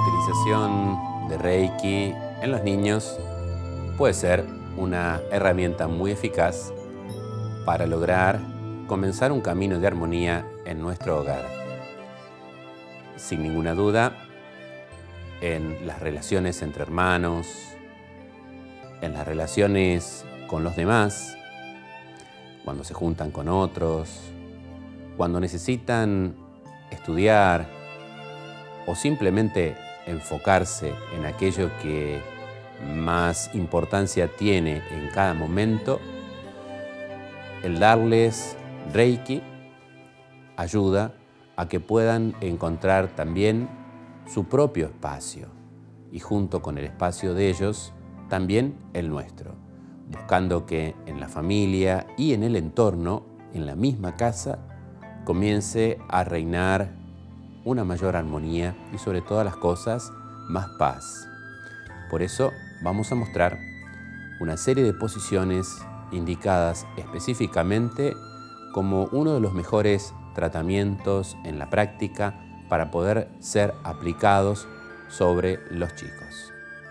utilización de Reiki en los niños puede ser una herramienta muy eficaz para lograr comenzar un camino de armonía en nuestro hogar. Sin ninguna duda, en las relaciones entre hermanos, en las relaciones con los demás, cuando se juntan con otros, cuando necesitan estudiar o simplemente enfocarse en aquello que más importancia tiene en cada momento, el darles Reiki ayuda a que puedan encontrar también su propio espacio y junto con el espacio de ellos, también el nuestro, buscando que en la familia y en el entorno, en la misma casa, comience a reinar una mayor armonía y sobre todas las cosas, más paz. Por eso vamos a mostrar una serie de posiciones indicadas específicamente como uno de los mejores tratamientos en la práctica para poder ser aplicados sobre los chicos.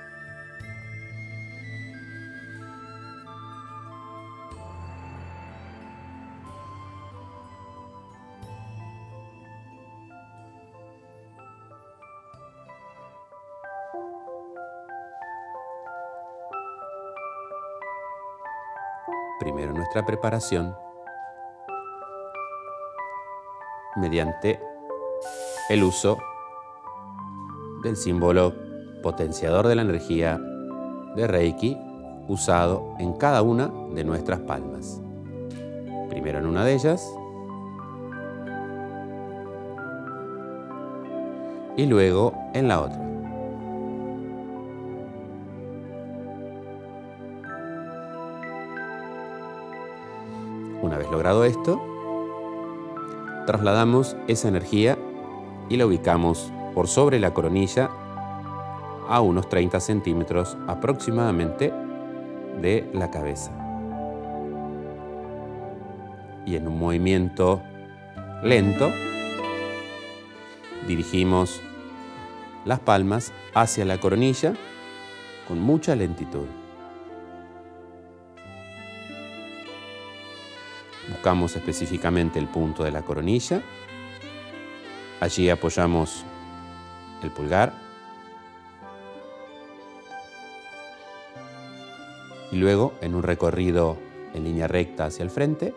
Primero nuestra preparación mediante el uso del símbolo potenciador de la energía de Reiki usado en cada una de nuestras palmas. Primero en una de ellas y luego en la otra. Una vez logrado esto, trasladamos esa energía y la ubicamos por sobre la coronilla a unos 30 centímetros aproximadamente de la cabeza. Y en un movimiento lento, dirigimos las palmas hacia la coronilla con mucha lentitud. Buscamos específicamente el punto de la coronilla. Allí apoyamos el pulgar. Y luego, en un recorrido en línea recta hacia el frente,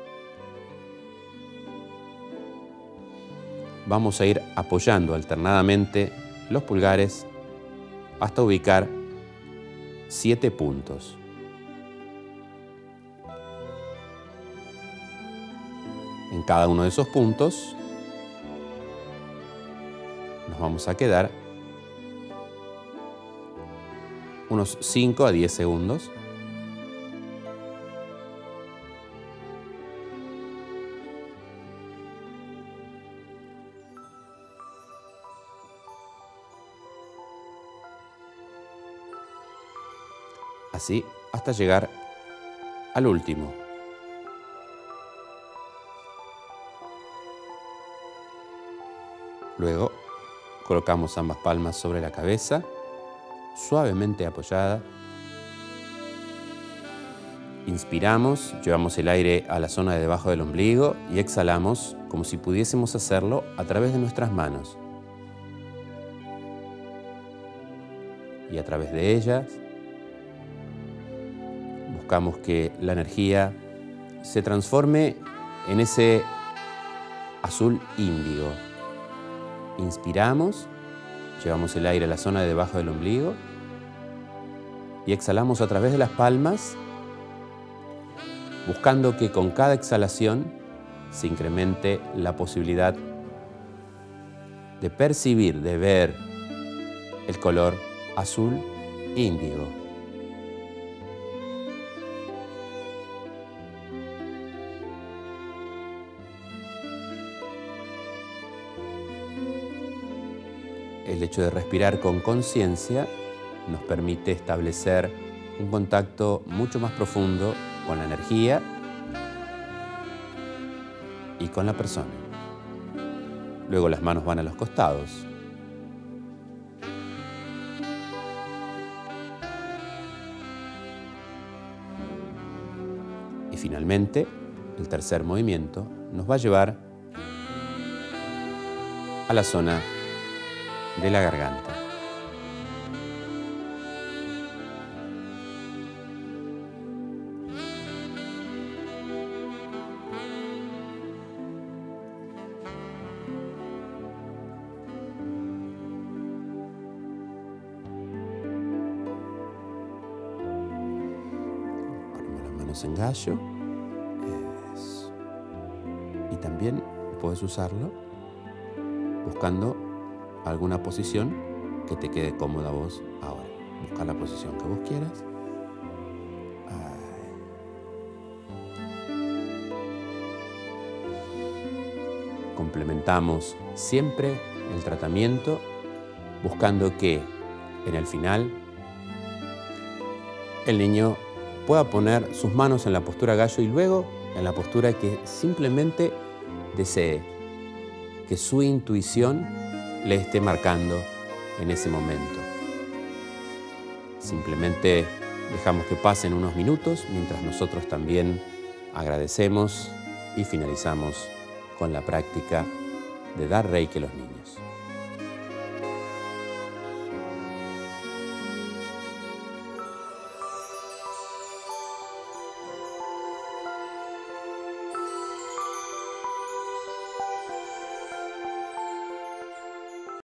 vamos a ir apoyando alternadamente los pulgares hasta ubicar 7 puntos. En cada uno de esos puntos nos vamos a quedar unos 5 a 10 segundos. Así hasta llegar al último. Luego colocamos ambas palmas sobre la cabeza, suavemente apoyada. Inspiramos, llevamos el aire a la zona de debajo del ombligo y exhalamos como si pudiésemos hacerlo a través de nuestras manos. Y a través de ellas buscamos que la energía se transforme en ese azul índigo. Inspiramos, llevamos el aire a la zona de debajo del ombligo y exhalamos a través de las palmas, buscando que con cada exhalación se incremente la posibilidad de percibir, de ver el color azul índigo. El hecho de respirar con conciencia nos permite establecer un contacto mucho más profundo con la energía y con la persona. Luego las manos van a los costados. finalmente, el tercer movimiento nos va a llevar a la zona de la garganta. Ponemos las manos en gallo. Eso. Y también puedes usarlo buscando alguna posición que te quede cómoda a vos ahora. Busca la posición que vos quieras. Complementamos siempre el tratamiento buscando que en el final el niño pueda poner sus manos en la postura gallo y luego en la postura que simplemente desee, que su intuición le esté marcando en ese momento. Simplemente dejamos que pasen unos minutos mientras nosotros también agradecemos y finalizamos con la práctica de dar Reiki a los niños.